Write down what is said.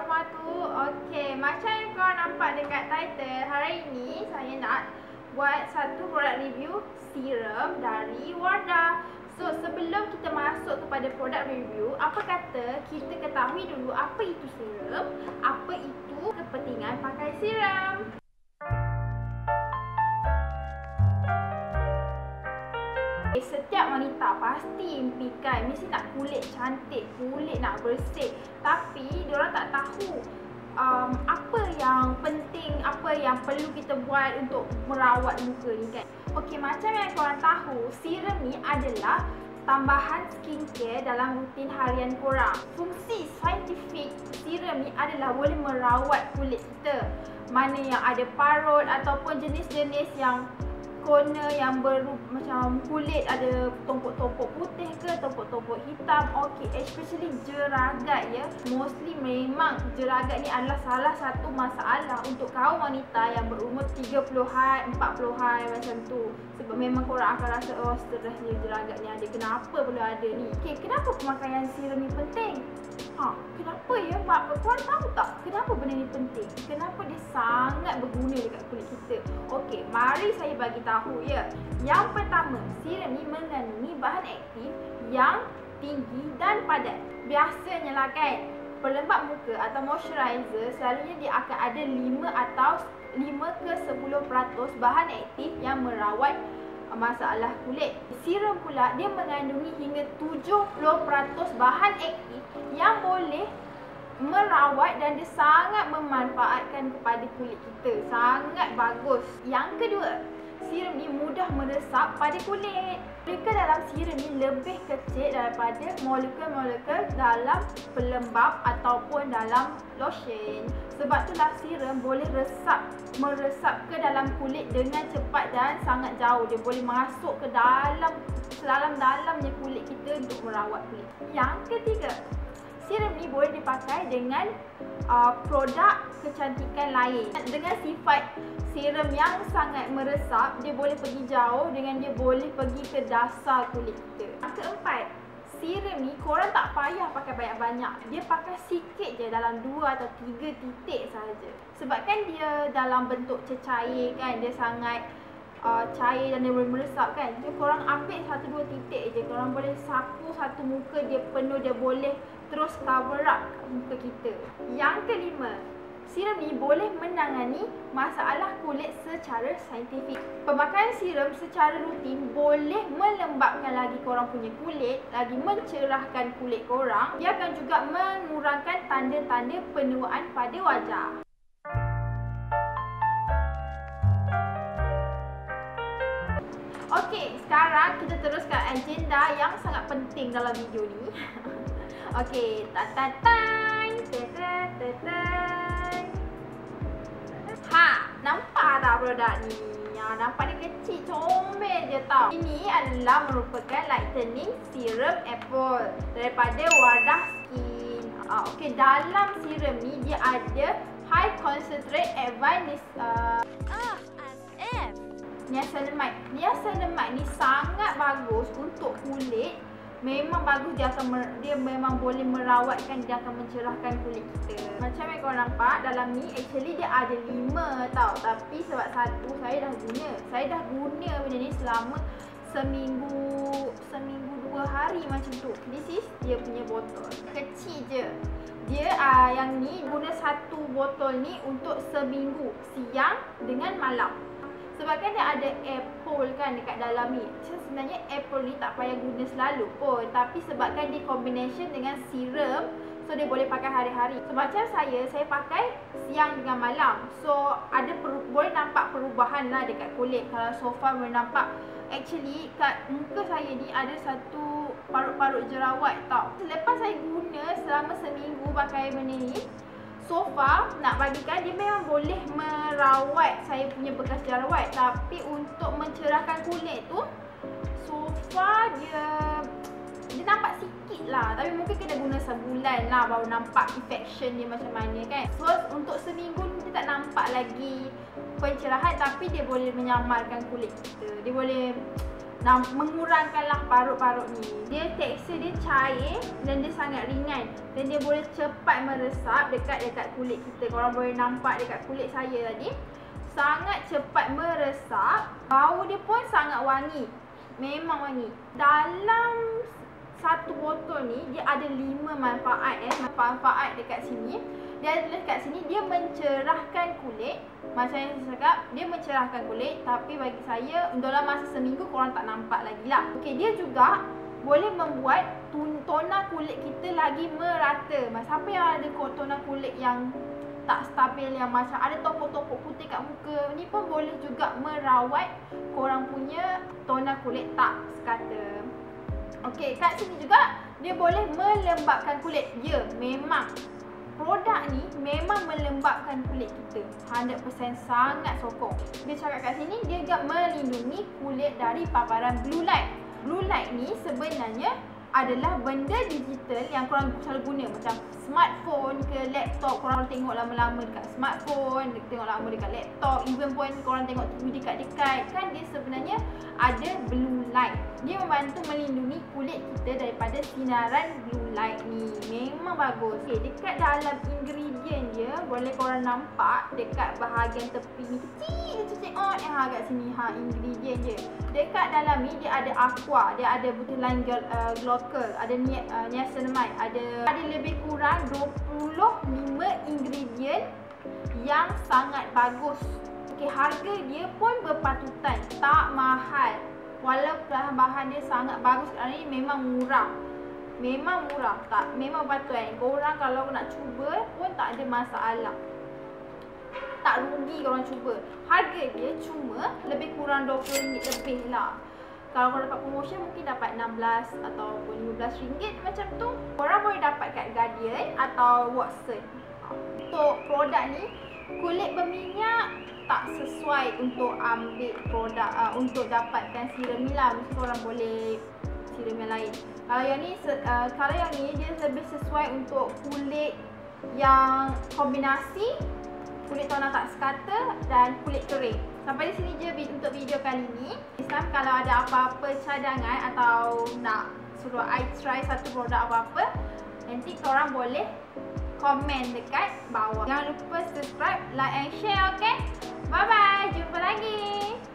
wabarakatuh. Okey, macam yang korang nampak dekat title, hari ini saya nak buat satu produk review serum dari Wardah. So, sebelum kita masuk kepada produk review, apa kata kita ketahui dulu apa itu serum, apa itu kepentingan pakai serum. Setiap wanita pasti impikan mesti nak kulit cantik, kulit nak bersih. Tapi diorang tak tahu apa yang penting, apa yang perlu kita buat untuk merawat muka ni kan. Okey, macam yang korang tahu, serum ni adalah tambahan skincare dalam rutin harian korang. Fungsi saintifik serum ni adalah boleh merawat kulit kita. Mana yang ada parut ataupun jenis-jenis yang corner yang macam kulit ada tompok-tompok putih ke, tompok-tompok hitam. Okey, especially jeragat ya. Mostly memang jeragat ni adalah salah satu masalah untuk kaum wanita yang berumur 30-an, 40-an macam tu. Sebab memang korang akan rasa, oh stres ni jeragat ni ada, kenapa perlu ada ni. Okey, kenapa pemakaian serum ni penting? Kenapa ya? Korang tahu tak kenapa benda ni penting? Kenapa dia sangat berguna dekat kulit kita? Okey, mari saya bagi tahu ya. Yang pertama, serum ni mengandungi bahan aktif yang tinggi dan padat. Biasanya lah kan, pelembap muka atau moisturizer selalunya dia akan ada 5 ke 10% bahan aktif yang merawat masalah kulit. Serum pula dia mengandungi hingga 70% bahan aktif yang boleh merawat dan dia sangat memanfaatkan kepada kulit kita. Sangat bagus. Yang kedua, serum ni mudah meresap pada kulit. Molekul dalam serum ni lebih kecil daripada molekul-molekul dalam pelembap ataupun dalam lotion. Sebab itulah serum boleh meresap ke dalam kulit dengan cepat dan sangat jauh. Dia boleh masuk ke dalam-dalamnya kulit kita untuk merawat kulit. Yang ketiga, serum ni boleh dipakai dengan produk kecantikan lain. Dengan sifat serum yang sangat meresap, dia boleh pergi jauh dengan dia boleh pergi ke dasar kulit kita. Yang keempat, serum ni korang tak payah pakai banyak-banyak. Dia pakai sikit je, dalam 2 atau 3 titik sahaja. Sebab kan dia dalam bentuk cecair kan, dia sangat cair dan dia boleh meresap kan. So korang ambil 1-2 titik je, korang boleh sapu satu muka dia penuh, dia boleh terus cover up muka kita. Yang kelima, serum ni boleh menangani masalah kulit secara saintifik. Pemakaian serum secara rutin boleh melembapkan lagi korang punya kulit, lagi mencerahkan kulit korang. Dia akan juga mengurangkan tanda-tanda penuaan pada wajah. Okey, sekarang kita teruskan agenda yang sangat penting dalam video ni. Okey, nampak tak produk ni? Nampak dia kecil, comel je tau. Ini adalah merupakan lightening serum apple daripada Wardah Skin. Okey, dalam serum ni dia ada high concentrate advanced niacinamide. Niacinamide ni sangat bagus untuk kulit. Memang bagus, dia memang boleh merawatkan, dia akan mencerahkan kulit kita. Macam yang korang nampak dalam ni, actually dia ada 5 tau. Tapi sebab satu saya dah guna benda ni selama seminggu 2 hari macam tu. This is dia punya botol. Kecil je. Dia yang ni guna satu botol ni untuk seminggu, siang dengan malam. Sebab kan dia ada apple kan dekat dalam ni. Sebenarnya apple ni tak payah guna selalu pun. Tapi sebabkan dia combination dengan serum, so dia boleh pakai hari-hari. So macam saya pakai siang dengan malam. So boleh nampak perubahan lah dekat kulit. Kalau so far boleh nampak, actually kat muka saya ni ada satu parut-parut jerawat tau. Selepas saya guna selama seminggu pakai benda ni, so far nak bagikan dia memang boleh merawat saya punya bekas jerawat. Tapi untuk mencerahkan kulit tu, so far dia nampak sikit lah. Tapi mungkin kena guna sebulan lah baru nampak effection dia macam mana kan. So untuk seminggu ni dia tak nampak lagi pencerahan, tapi dia boleh menyamarkan kulit kita. Dia boleh mengurangkanlah parut-parut ni. Dia tekstur dia cair dan dia sangat ringan dan dia boleh cepat meresap dekat kulit kita. Korang boleh nampak dekat kulit saya tadi, sangat cepat meresap. Bau dia pun sangat wangi. Memang wangi. Dalam satu botol ni dia ada 5 manfaat manfaat dekat sini. Dia ada dekat sini, dia mencerahkan kulit. Macam yang saya cakap, dia mencerahkan kulit. Tapi bagi saya, dalam masa seminggu korang tak nampak lagi lah. Okey, dia juga boleh membuat tona kulit kita lagi merata. Siapa yang ada tona kulit yang tak stabil, yang macam ada topok-topok putih kat muka, ni pun boleh juga merawat korang punya tona kulit tak sekata. Okey, kat sini juga dia boleh melembapkan kulit. Ya, memang produk ni memang melembapkan kulit kita 100%, sangat sokong. Dia cakap kat sini dia juga melindungi kulit dari paparan blue light. Blue light ni sebenarnya adalah benda digital yang korang selalu guna, macam smartphone ke laptop. Korang tengok lama-lama dekat smartphone, tengok lama dekat laptop, even pun korang tengok TV dekat-dekat, kan dia sebenarnya ada blue light. Dia membantu melindungi kulit kita daripada sinaran blue light ni. Memang bagus. Okay, dekat dalam ingredient dia boleh korang nampak dekat bahagian tepi ni kecil kat sini ingredient dia. Dekat dalam ni dia ada aqua, dia ada butylene glycol, ada niacinamide, ada lebih kurang 25 ingredient yang sangat bagus. Okey, harga dia pun berpatutan, tak mahal. Walaupun bahan-bahan dia sangat bagus sekarang ni, memang murah. Memang murah, memang patut kan. Korang kalau nak cuba pun tak ada masalah. Tak rugi korang cuba. Harga dia cuma lebih kurang RM20 lebih lah. Kalau korang dapat promotion mungkin dapat 16 ataupun RM15 macam tu. Korang boleh dapat kat Guardian atau Watson. Untuk produk ni, kulit berminyak tak sesuai untuk ambil produk untuk dapatkan serum ni lah. Mesti korang boleh serum yang lain. Kalau yang ni dia lebih sesuai untuk kulit yang kombinasi kulit tona tak sekata dan kulit kering. Sampai di sini je untuk video kali ni. Kalau ada apa-apa cadangan atau nak suruh I try satu produk apa-apa, nanti korang boleh komen dekat bawah. Jangan lupa subscribe, like and share, okay? Bye bye, jumpa lagi.